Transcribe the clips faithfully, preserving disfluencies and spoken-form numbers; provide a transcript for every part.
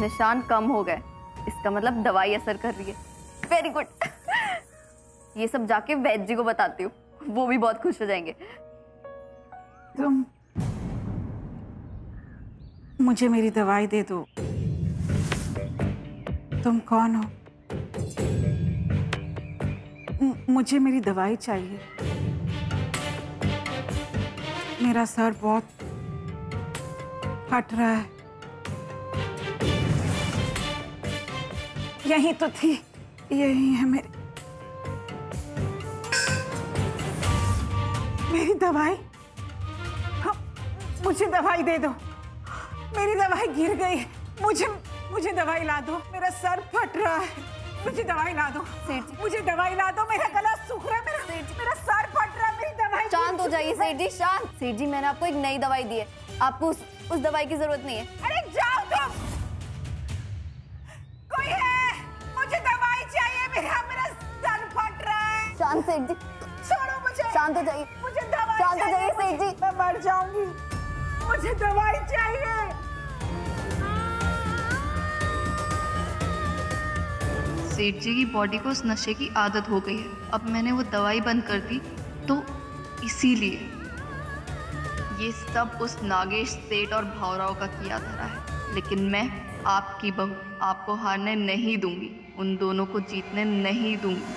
निशान कम हो गए, इसका मतलब दवाई असर कर रही है। Very good. ये सब जाके वैद्य जी को बताती हूँ, वो भी बहुत खुश हो जाएंगे। तुम मुझे मेरी दवाई दे दो। तुम कौन हो? मुझे मेरी दवाई चाहिए। मेरा सर बहुत फट रहा है। यही तो थी, यही है मेरी मेरी दवाई। हाँ, मुझे दवाई दे दो। मेरी दवाई गिर गई। मुझे मुझे दवाई ला दो। मेरा सर फट रहा है। मुझे दवाई ला दो। सेठ जी, मुझे दवाई ला दो। मेरा गला सूख रहा है। मेरा सेठ जी, मेरा सर फट रहा है। मेरी दवाई। शांत हो जाइए सेठ जी, शांत। सेठ जी, मैंने आपको एक नई दवाई दी है, आपको उस, उस दवाई की जरूरत नहीं है। अरे जाओ तुम। कोई है? मुझे दवाई चाहिए। मेरा मेरा सर फट रहा है। शांत सेठ जी, छोड़ो मुझे। शांत हो जाइए। मुझे दवाई शांत हो जाइए सेठ जी। मैं मर जाऊंगी। मुझे दवाई चाहिए। सेठ जी की बॉडी को उस नशे की आदत हो गई है। अब मैंने वो दवाई बंद कर दी तो इसीलिए ये सब उस नागेश सेठ और भावराव का किया धरा है। लेकिन मैं आपकी बहू, आपको हारने नहीं दूंगी, उन दोनों को जीतने नहीं दूंगी।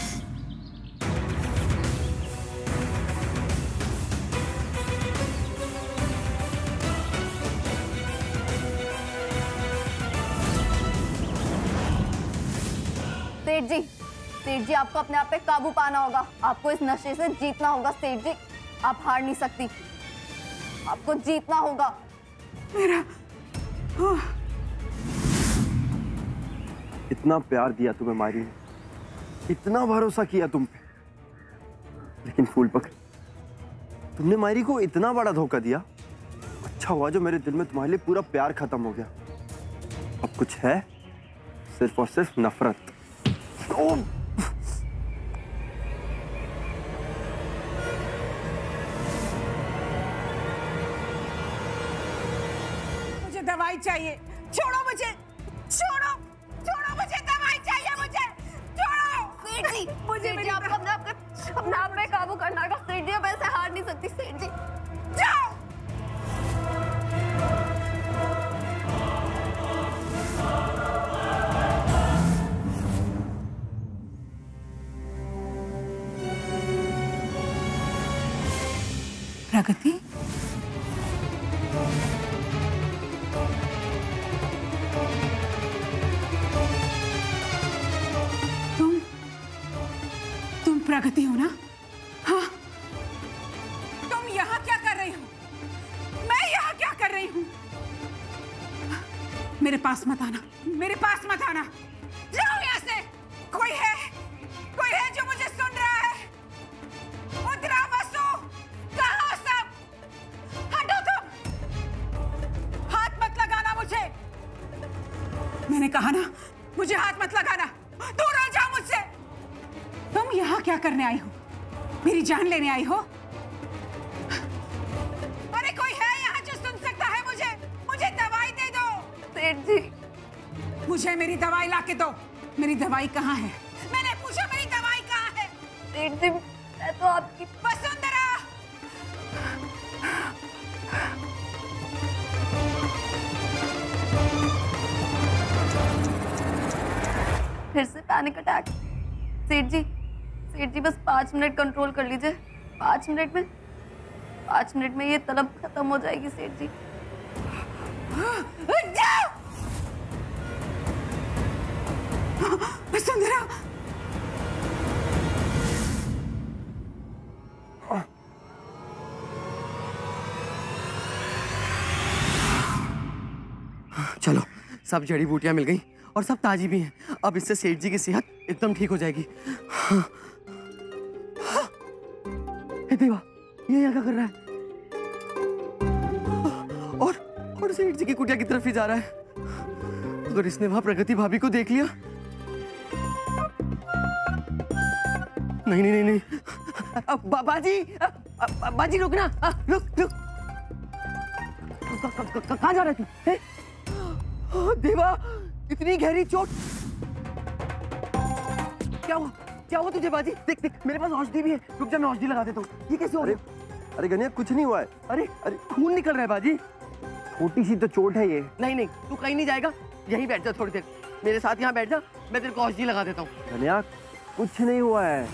सेठ जी, सेठ जी, आपको अपने आप पे काबू पाना होगा। आपको इस नशे से जीतना होगा सेठ जी। आप हार नहीं सकती, आपको जीतना होगा। मेरा इतना प्यार दिया तुम्हें मारी ने, इतना भरोसा किया तुम पे, लेकिन फूल पकड़ी। तुमने मारी को इतना बड़ा धोखा दिया। अच्छा हुआ जो मेरे दिल में तुम्हारे लिए पूरा प्यार खत्म हो गया। अब कुछ है सिर्फ और सिर्फ नफरत। मुझे दवाई चाहिए। छोड़ो मुझे। छोड़ो छोड़ो मुझे। दवाई चाहिए मुझे। छोड़ो सेठ जी, मुझे सेठ जी, आपको अपने आप पे अपने आप पे काबू करना होगा सेठ जी। अब ऐसे हार नहीं सकती सेठ जी। जाओ। प्रगति, तुम तुम प्रगति हो ना? हाँ, तुम यहाँ क्या कर रही हो? मैं यहाँ क्या कर रही हूँ? मेरे पास मत आना। मेरे पास मत आना। जाओ यहाँ से। कोई है? कोई है जो मुझे सुन रहा है? उतरा वसु, कहाँ हो सब? हटो तुम। हाथ मत लगाना मुझे। मैंने कहा ना, मुझे हाथ मत लगाना। दूर हो जाओ मुझसे। तुम यहाँ क्या करने आई हो? मेरी जान लेने आई हो? अरे कोई है यहाँ जो सुन सकता है मुझे? मुझे दवाई दे दो। सेठ जी, मुझे मेरी दवाई ला के दो। मेरी दवाई कहाँ है? मैंने पूछा मेरी दवाई कहाँ है? सेठ जी, मैं तो आपकी वसुंधरा। फिर से पैनिक अटैक। सेठ जी, सेठ जी, बस पाँच मिनट कंट्रोल कर लीजिए। पाँच मिनट में पाँच मिनट में ये तलब खत्म हो जाएगी सेठ जी। जाओ। वसुंधरा, चलो, सब जड़ी बूटियां मिल गई और सब ताजी भी हैं। अब इससे सेठ जी की सेहत एकदम ठीक हो जाएगी। हाँ। हाँ। हे देवा, ये यहाँ क्या कर रहा है? और और सेठ जी की कुटिया की तरफ ही जा रहा है। अगर इसने वहां प्रगति भाभी को देख लिया। नहीं नहीं नहीं नहीं। बा, बाजी, बाजी रुकना, रुक रुक। कहाँ जा रहा है तू? देवा, इतनी गहरी चोट। क्या हुआ? क्या हुआ तुझे बाजी? देख देख, मेरे पास औषधि भी है। रुक जा, मैं औषधि लगा देता हूँ। ये कैसे हो गया? अरे गनिया, कुछ नहीं हुआ है। अरे अरे खून निकल रहा है बाजी। छोटी सी तो चोट है ये। नहीं नहीं, तू कहीं नहीं जाएगा, यहीं बैठ जा थोड़ी देर। मेरे साथ यहाँ बैठ जा, मैं तेरे को औषधि लगा देता हूँ। गनिया, कुछ नहीं हुआ है।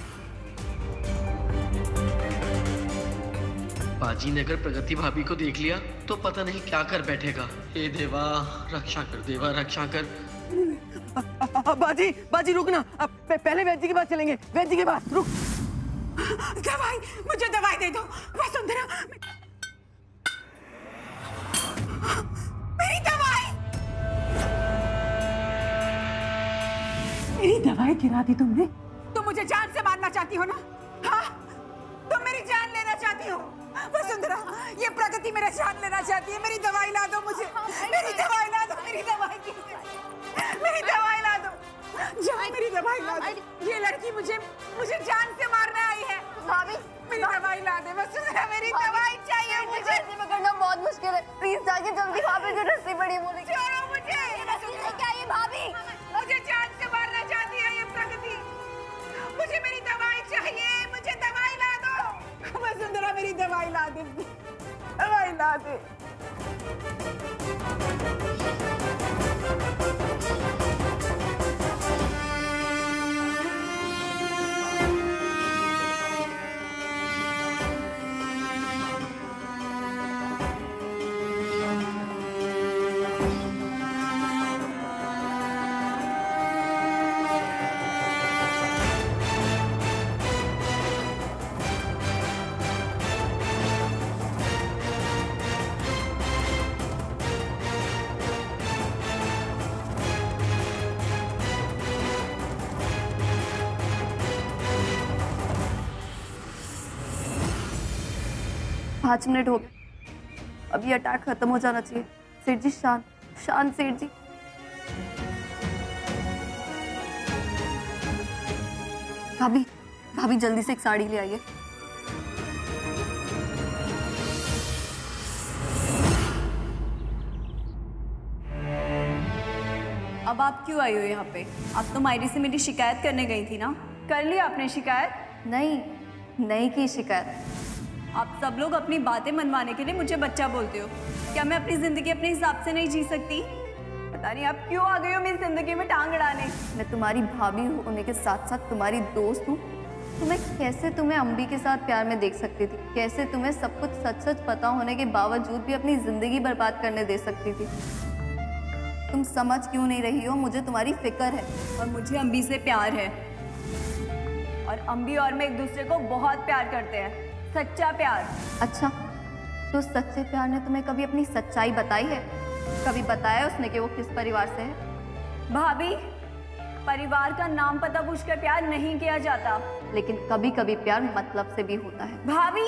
बाजी ने अगर प्रगति भाभी को देख लिया तो पता नहीं क्या कर बैठेगा। हे देवा, रक्षा कर देवा, रक्षा कर। आ, आ, आ, बाजी बाजी रुक ना, अब पहले वैद्य के पास चलेंगे। वैद्य के पास रुक। दवाई, मुझे दवाई दे दो वसुंधरा। मेरी दवाई, मेरी दवाई गिरा दी तुमने। तुम मुझे जान से मारना चाहती हो ना? हाँ, तुम मेरी जान लेना चाहती हो वसुंधरा। ये प्रगति मेरा जान लेना चाहती है। मेरी दवाई ला दो मुझे, मेरी दवाई ला दो। मेरी दवाई मेरी दवाई ला दो। जाओ, मेरी दवाई ला दो। ये लड़की मुझे मुझे जान से मारने आई है। भाभी, मेरी दवाई ला दे वसुंधरा, मेरी दवाई चाहिए मुझे। रस्सी पकड़ना बहुत मुश्किल है, प्लीज जाके जल्दी वहाँ पे जो रस्सी पड़ी है वो लेके। छोड़ो मुझे। क्या ये भाभी? मुझे जान से मारना चाहती है ये प्रगति। मुझे मेरी दवाई चाहिए, मुझे दवाई ला दो वसुंधरा। मेरी दवाई ला दे, दवाई ला दे। पाँच मिनट हो गए, अब ये अटैक खत्म हो जाना चाहिए। सेठ जी शांत, शांत सेठ जी। भाभी, भाभी जल्दी से एक साड़ी ले आइए। अब आप क्यों आई हो यहाँ पे? आप तो मायरी से मेरी शिकायत करने गई थी ना? कर ली आपने शिकायत? नहीं, नहीं की शिकायत। आप सब लोग अपनी बातें मनवाने के लिए मुझे बच्चा बोलते हो। क्या मैं अपनी जिंदगी अपने हिसाब से नहीं जी सकती? पता नहीं आप क्यों आ गई हो मेरी जिंदगी में टांग अड़ाने। मैं तुम्हारी भाभी होने के साथ साथ तुम्हारी दोस्त हूँ। तुम्हें कैसे तुम्हें अम्बी के साथ प्यार में देख सकती थी? कैसे तुम्हें सब कुछ सच सच पता होने के बावजूद भी अपनी जिंदगी बर्बाद करने दे सकती थी? तुम समझ क्यों नहीं रही हो? मुझे तुम्हारी फिक्र है। और मुझे अम्बी से प्यार है, और अम्बी और मैं एक दूसरे को बहुत प्यार करते हैं, सच्चा प्यार। अच्छा, तो सच्चे प्यार ने तुम्हें कभी अपनी सच्चाई बताई है? कभी बताया उसने कि वो किस परिवार से है? भाभी, परिवार का नाम पता पूछकर प्यार नहीं किया जाता। लेकिन कभी कभी प्यार मतलब से भी होता है। भाभी,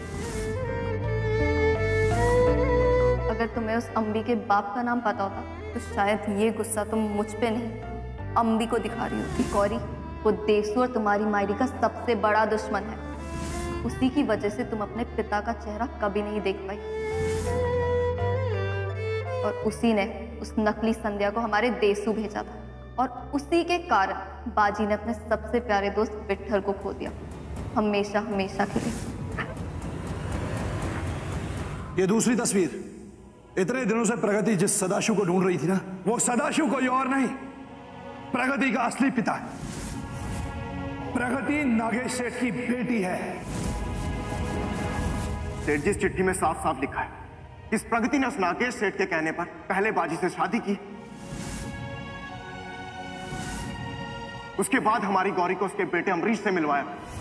अगर तुम्हें उस अम्बी के बाप का नाम पता होता तो शायद ये गुस्सा तुम मुझ पे नहीं अम्बी को दिखा रही होती। गौरी, वो देसू और तुम्हारी मायरी का सबसे बड़ा दुश्मन है। उसी की वजह से तुम अपने पिता का चेहरा कभी नहीं देख पाई, और उसी ने उस नकली संध्या को हमारे देसू भेजा था, और उसी के कारण बाजी ने अपने सबसे प्यारे दोस्त विट्ठल को खो दिया, हमेशा हमेशा के लिए। ये दूसरी तस्वीर, इतने दिनों से प्रगति जिस सदाशिव को ढूंढ रही थी ना, वो सदाशिव कोई और नहीं, प्रगति का असली पिता है। प्रगति नागेश सेठ की बेटी है। सेठ जी, इस चिट्ठी में साफ साफ लिखा है कि इस प्रगति ने उस नागेश सेठ के कहने पर पहले बाजी से शादी की, उसके बाद हमारी गौरी को उसके बेटे अमरीश से मिलवाया,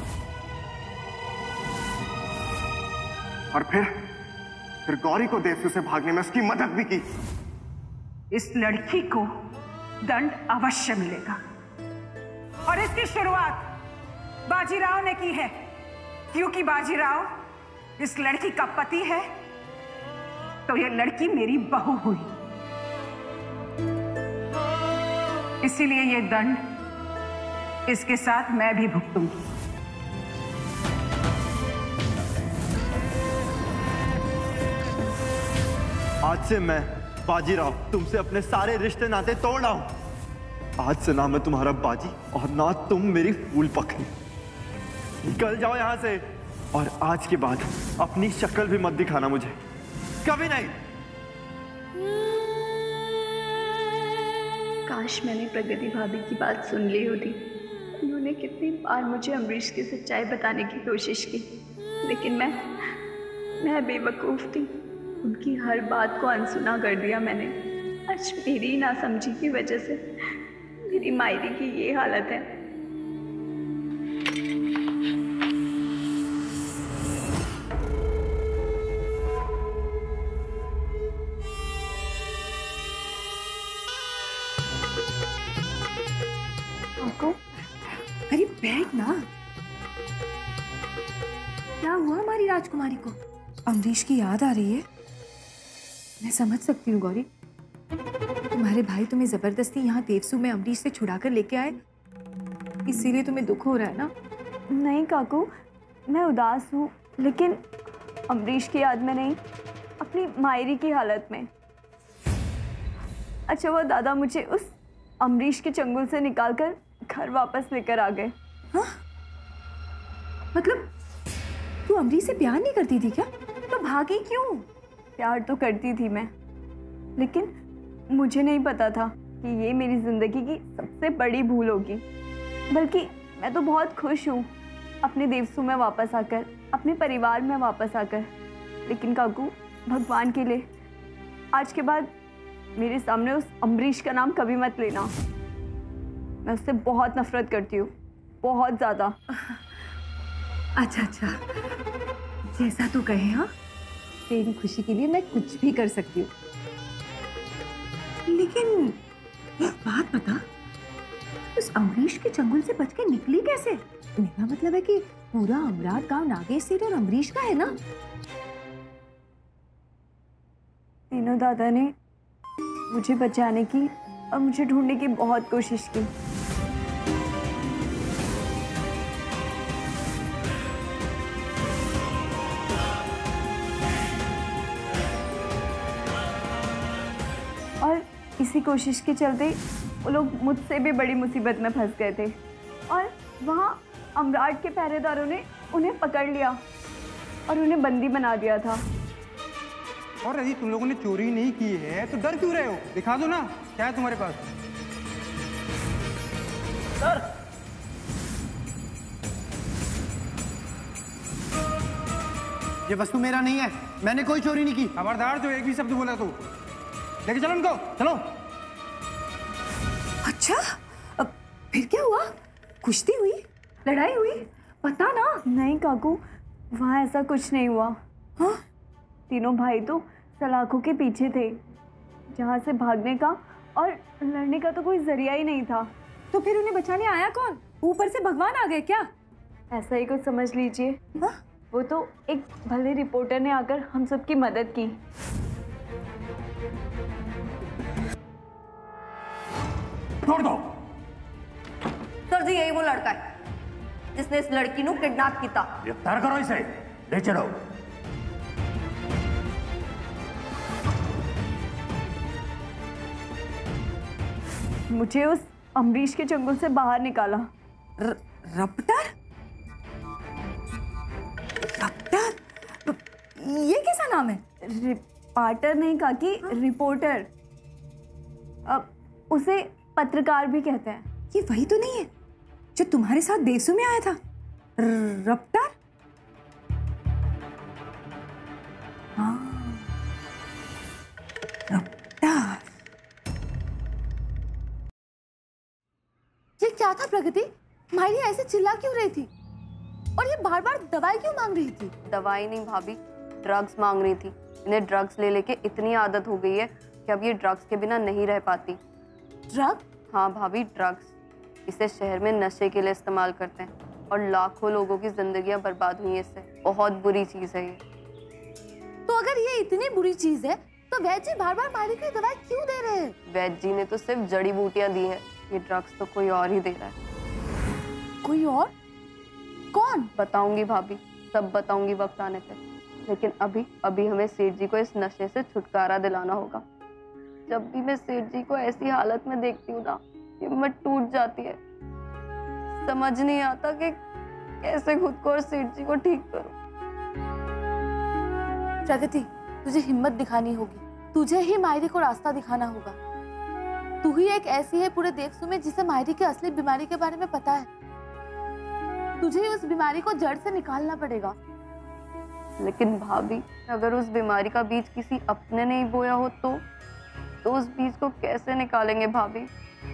और फिर फिर गौरी को देवसू से भागने में उसकी मदद भी की। इस लड़की को दंड अवश्य मिलेगा, और इसकी शुरुआत बाजीराव ने की है, क्योंकि बाजीराव इस लड़की का पति है, तो ये लड़की मेरी बहू हुई। इसीलिए ये दंड इसके साथ मैं भी भुगतूंगी। आज से मैं बाजीराव तुमसे अपने सारे रिश्ते नाते तोड़ रहा हूं। आज से ना मैं तुम्हारा बाजी और ना तुम मेरी फूल पकड़ी। निकल जाओ यहां से और आज के बाद अपनी शक्ल भी मत दिखाना मुझे, कभी नहीं। काश मैंने प्रगति भाभी की बात सुन ली होती। उन्होंने कितनी बार मुझे अमरीश की सच्चाई बताने की कोशिश की, लेकिन मैं मैं बेवकूफ़ थी। उनकी हर बात को अनसुना कर दिया मैंने। आज मेरी नासमझी की वजह से मेरी मायरी की ये हालत है। अरे बैठ ना। क्या हुआ हमारी राजकुमारी को? अमरीश की याद आ रही है। मैं समझ सकती हूँ गौरी, तुम्हारे भाई तुम्हें जबरदस्ती यहाँ देवसू में अमरीश से छुड़ा कर लेके आए, इसीलिए तुम्हें दुख हो रहा है ना? नहीं काकू, मैं उदास हूँ, लेकिन अमरीश की याद में नहीं, अपनी मायरी की हालत में। अच्छा वो दादा मुझे उस अमरीश के चंगुल से निकालकर घर वापस लेकर आ गए। हाँ? मतलब तू अमरीश से प्यार नहीं करती थी क्या? तो भागी क्यों? प्यार तो करती थी मैं, लेकिन मुझे नहीं पता था कि ये मेरी जिंदगी की सबसे बड़ी भूल होगी। बल्कि मैं तो बहुत खुश हूँ अपने देवसू में वापस आकर, अपने परिवार में वापस आकर। लेकिन काकू, भगवान के लिए आज के बाद मेरे सामने उस अमरीश का नाम कभी मत लेना। मैं उससे बहुत नफरत करती हूँ, बहुत ज़्यादा। अच्छा अच्छा, जैसा तू कहे। हाँ, तेरी खुशी के लिए मैं कुछ भी कर सकती हूँ। लेकिन एक बात बता, उस अमरीश के चंगुल से बच के निकली कैसे? मेरा मतलब है कि पूरा अमरात गांव नागेश सेठ और अमरीश का है ना? तीनों दादा ने मुझे बचाने की और मुझे ढूंढने की बहुत कोशिश की। और इसी कोशिश के चलते वो लोग मुझसे भी बड़ी मुसीबत में फंस गए थे, और वहाँ अमराट के पहरेदारों ने उन्हें पकड़ लिया और उन्हें बंदी बना दिया था। और यदि तुम लोगों ने चोरी नहीं की है तो डर क्यों रहे हो? दिखा दो ना क्या है तुम्हारे पास। सर, ये वस्तु मेरा नहीं है, मैंने कोई चोरी नहीं की। खबरदार जो एक भी शब्द बोला तो लेके चलो उनको, चलो। अच्छा, अब फिर क्या हुआ? कुश्ती हुई, लड़ाई हुई? पता ना। नहीं काकू, वहाँ ऐसा कुछ नहीं हुआ। हाँ? तीनों भाई तो सलाखों के पीछे थे, जहाँ से भागने का और लड़ने का तो कोई जरिया ही नहीं था। तो फिर उन्हें बचाने आया कौन? ऊपर से भगवान आ गए क्या? ऐसा ही कुछ समझ लीजिए। हाँ? वो तो एक भले रिपोर्टर ने आकर हम सबकी मदद की। छोड़ दो। सर जी, यही वो लड़का है जिसने इस लड़की को किडनैप किया। गिरफ्तार करो इसे, ले चलो। मुझे उस अमरीश के चंगुल से बाहर निकाला। र, रपटर? रपटर? ये कैसा नाम है? रिपोर्टर नहीं काकी, रिपोर्टर। अब उसे पत्रकार भी कहते हैं। ये वही तो नहीं है जो तुम्हारे साथ देवसू में आया था? रपटर? हाँ, रपटर। ये क्या था प्रगति? मायरी ऐसे चिल्ला क्यों रही थी? और ये बार बार दवाई क्यों मांग रही थी? दवाई नहीं भाभी, ड्रग्स मांग रही थी। इन्हें ड्रग्स ले लेके इतनी आदत हो गई है कि अब ये ड्रग्स के बिना नहीं रह पाती। ड्रग? हाँ भाभी, ड्रग्स। इसे शहर में नशे के लिए इस्तेमाल करते हैं और लाखों लोगों की जिंदगियां बर्बाद हुई हैं इससे। बहुत बुरी चीज है ये। तो अगर ये इतनी बुरी चीज है तो वैद्य जी बार बार मायरी की दवाई क्यों दे रहे हैं? वैद्य जी ने तो सिर्फ जड़ी बूटियां दी है, ये ड्रग्स तो कोई और ही दे रहा है। कोई और? कौन? बताऊंगी भाभी, सब बताऊंगी वक्त आने पे। लेकिन अभी अभी हमें सेठ जी को इस नशे से छुटकारा दिलाना होगा। जब भी मैं सेठ जी को ऐसी हालत में देखती हूँ ना, हिम्मत टूट जाती है। समझ नहीं आता कि कैसे खुद को और सेठ जी को ठीक करूं। प्रगति, तुझे हिम्मत दिखानी होगी, तुझे ही मायरी को रास्ता दिखाना होगा। तू ही एक ऐसी है पूरे देवसू में जिसे मायरी की असली बीमारी के बारे में पता है। तुझे ही उस बीमारी को जड़ से निकालना पड़ेगा। लेकिन भाभी, अगर उस बीमारी का बीज किसी अपने ने ही बोया हो तो तो उस बीज को कैसे निकालेंगे भाभी?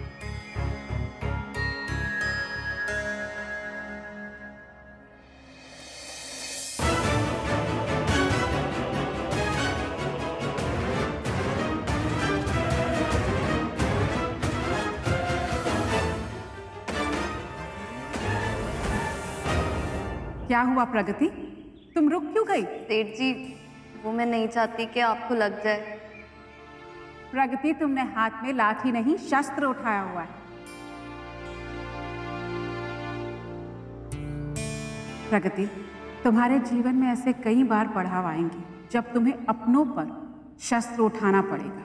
क्या हुआ प्रगति, तुम रुक क्यों गई? सेठ जी, वो मैं नहीं चाहती कि आपको लग जाए। प्रगति, तुमने हाथ में लाठी नहीं शस्त्र उठाया हुआ है। प्रगति, तुम्हारे जीवन में ऐसे कई बार पड़ाव आएंगे जब तुम्हें अपनों पर शस्त्र उठाना पड़ेगा।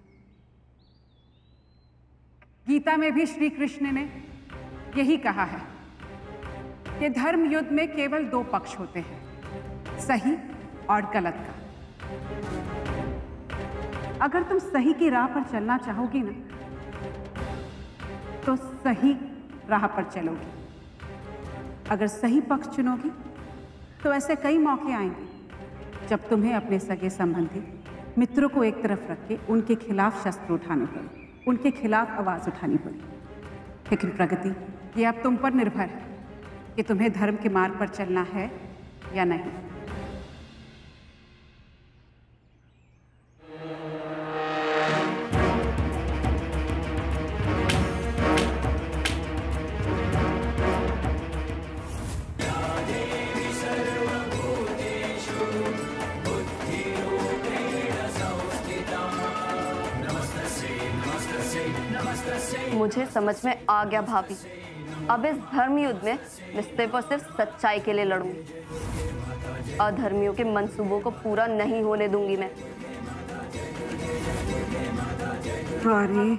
गीता में भी श्री कृष्ण ने यही कहा है कि धर्म युद्ध में केवल दो पक्ष होते हैं, सही और गलत का। अगर तुम सही की राह पर चलना चाहोगी ना, तो सही राह पर चलोगी। अगर सही पक्ष चुनोगी तो ऐसे कई मौके आएंगे जब तुम्हें अपने सगे संबंधी मित्रों को एक तरफ रख के उनके खिलाफ शस्त्र उठाने पड़े, उनके खिलाफ आवाज उठानी पड़ी। लेकिन प्रगति, ये अब तुम पर निर्भर है कि तुम्हें धर्म के मार्ग पर चलना है या नहीं। मुझे समझ में आ गया भाभी। अब इस धर्म युद्ध में मैं सिर्फ और सिर्फ सच्चाई के लिए लड़ूंगी। अधर्मियों के मंसूबों को पूरा नहीं होने दूंगी मैं। गौरी,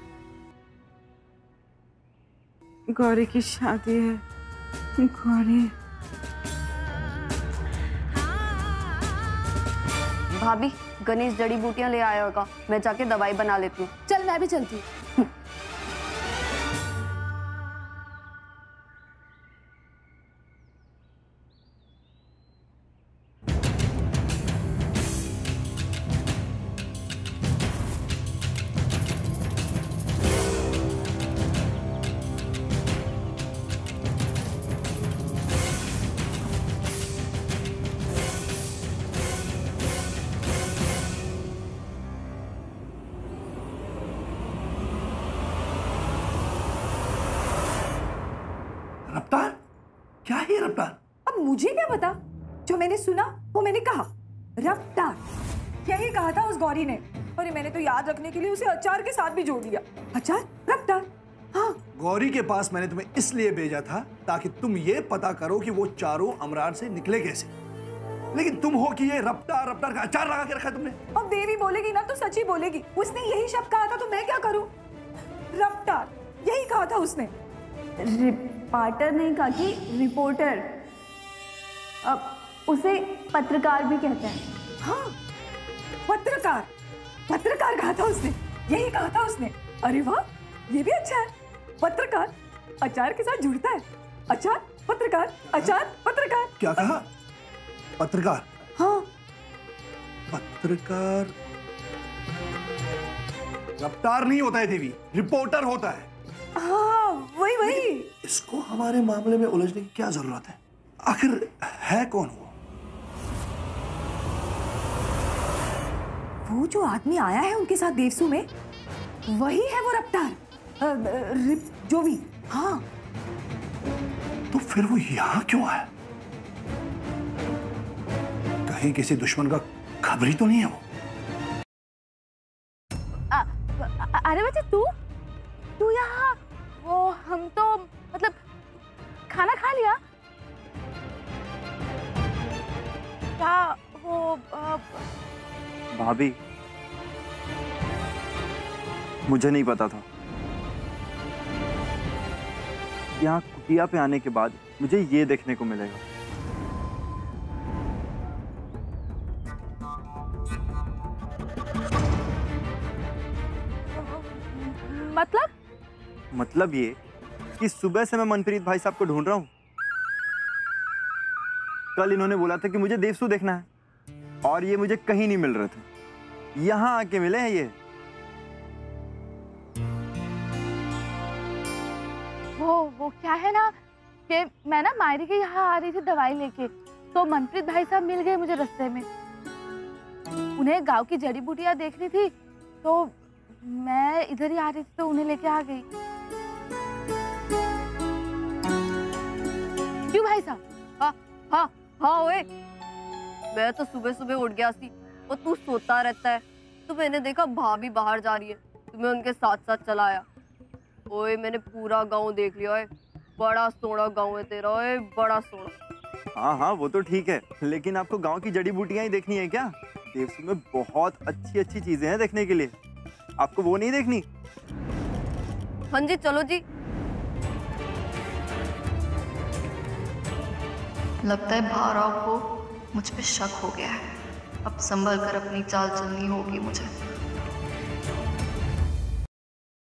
गौरी की शादी है। गौरी, भाभी, गणेश जड़ी बूटियां ले आया होगा, मैं जाके दवाई बना लेती हूँ। चल, मैं भी चलती हूँ। रफ्तार? क्या है रफ्तार? अब मुझे क्या पता, जो मैंने सुना वो मैंने कहा। रफ्तार यही कहा था उस गौरी ने, और मैंने तो याद रखने के लिए उसे अचार के साथ भी जोड़ दिया। अचार, रफ्तार। हाँ, गौरी के पास मैंने तुम्हें इसलिए भेजा था ताकि तुम ये पता करो कि वो चारों अमरार से निकले कैसे। लेकिन तुम हो कि ये रफ्तार रफ्तार का अचार लगा के रखा तुमने। अब देवी बोलेगी ना तो सच ही बोलेगी। उसने यही शब्द कहा था तो मैं क्या करूं? रफ्तार यही कहा था उसने। रिपोर्टर नहीं कहा कि रिपोर्टर। अब उसे पत्रकार भी कहते हैं। हाँ, पत्रकार, पत्रकार कहा था उसने, यही कहा था उसने। अरे वाह, ये भी अच्छा है। पत्रकार अचार के साथ जुड़ता है। अचार, पत्रकार, अचार, पत्रकार। क्या कहा? पत्रकार? हाँ, पत्रकार रफ्तार नहीं होता है देवी, रिपोर्टर होता है। हाँ, वही वही। इसको हमारे मामले में उलझने की क्या जरूरत है? आखिर है कौन वो? वो जो आदमी आया है उनके साथ देवसू में, वही है वो रफ्तार। रिप जो भी। हाँ, तो फिर वो यहां क्यों आया? कहीं किसी दुश्मन का खबरी तो नहीं है वो? आ, अरे बच्चे, तू तू यहाँ? वो हम तो मतलब खाना खा लिया। क्या वो आ... भाभी, मुझे नहीं पता था। यहाँ कुटिया पे आने के बाद मुझे ये देखने को मिलेगा। मतलब मतलब ये कि सुबह से मैं मनप्रीत भाई साहब को ढूंढ रहा हूँ। कल इन्होंने बोला था कि मुझे देवसू देखना है और ये मुझे कहीं नहीं मिल रहे थे। यहाँ आके मिले हैं ये। वो वो क्या है ना कि मैं ना मायरी के यहाँ आ रही थी दवाई लेके, तो मनप्रीत भाई साहब मिल गए मुझे रास्ते में। उन्हें गांव की जड़ी बूटियां देखनी थी, तो मैं इधर ही आ रही थी तो उन्हें लेके आ गई। क्यों भाई साहब? हाँ हाँ हाँ ओए, मैं तो सुबह सुबह उठ गया सी और तू सोता रहता है, तो मैंने देखा भाभी बाहर जा रही है तो मैं उनके साथ साथ चला आया। ओए मैंने पूरा गांव देख लिया। ओए बड़ा सोना गांव है तेरा। ओए बड़ा सोना। हाँ हाँ वो तो ठीक है, लेकिन आपको गांव की जड़ी बूटियां ही देखनी है क्या? देवसू में बहुत अच्छी अच्छी चीजें हैं देखने के लिए, आपको वो नहीं देखनी? हाँ जी चलो जी। लगता है भार्गव को मुझ पे शक हो गया है। अब संभल कर अपनी चाल चलनी होगी मुझे।